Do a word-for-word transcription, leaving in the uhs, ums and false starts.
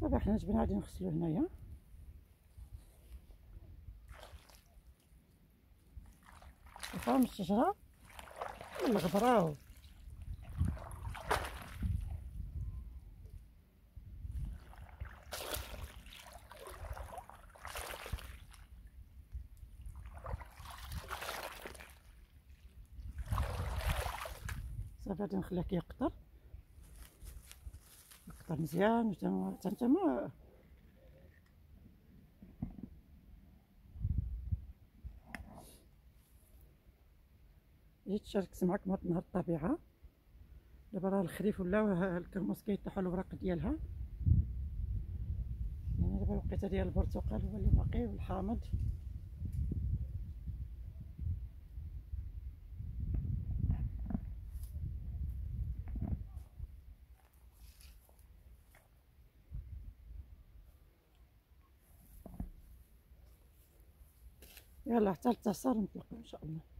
صافي حنا جبنا غادي نغسلو هنايا. شوفوا من الشجره الغبره صافي غادي نخليه كيقطر يقطر مزيان حتى نتاما جيت شاركت معكم هاد النهار الطبيعه. دابا راه الخريف ولا الكرموس كيطيحوا الوراق ديالها، يعني دابا الوقيته ديال البرتقال هو اللي باقي والحامض. يلا حتى للتصال نطلقوا ان شاء الله.